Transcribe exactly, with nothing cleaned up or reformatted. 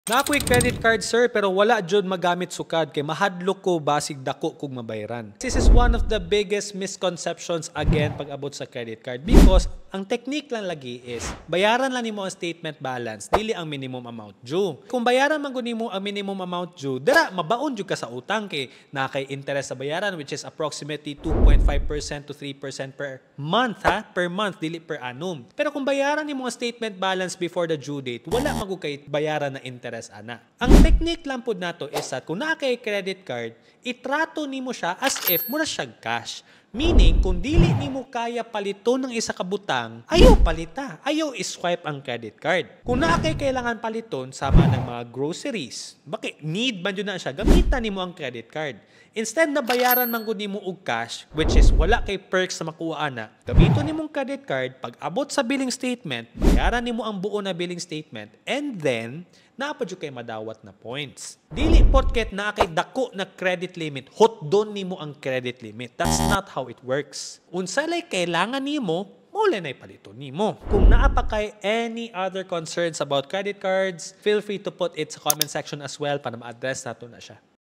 Na ako'y credit card, sir, pero wala jud magamit sukad kay mahadlok ko basig dako kog mabayaran. This is one of the biggest misconceptions again pag abot sa credit card because ang technique lang lagi is bayaran lang nimo ang statement balance dili ang minimum amount due. Kung bayaran man gud nimo ang minimum amount due, dira mabaon jud ka sa utang kay na kay interest sa bayaran which is approximately two point five percent to three percent per month ha, per month dili per annum. Pero kung bayaran nimo ang statement balance before the due date, wala magud kay bayaran na interest ana. Ang technique lang pud nato is that kung naa kay credit card, itrato nimo siya as if mura siya cash. Meaning, kung dili nimo kaya palito ng isa ka butang, ayaw palita. Ayaw iswipe ang credit card. Kung naa kay kailangan paliton sama ng mga groceries, bakit need man yun na siya, gamitan nimo ang credit card. Instead na bayaran man gud nimo og cash, which is wala kay perks sa makuha ana, gamiton nimo ang credit card, pag abot sa billing statement, bayaran nimo ang buo na billing statement, and then, naapad kay madawat na points. Dili porket na kay dako na credit limit, hotdon nimo ang credit limit. That's not how it works. Unsa lay kailangan nimo, mula na ipalito nimo. Kung naa pa kay any other concerns about credit cards, feel free to put it sa comment section as well para ma-address nato na siya.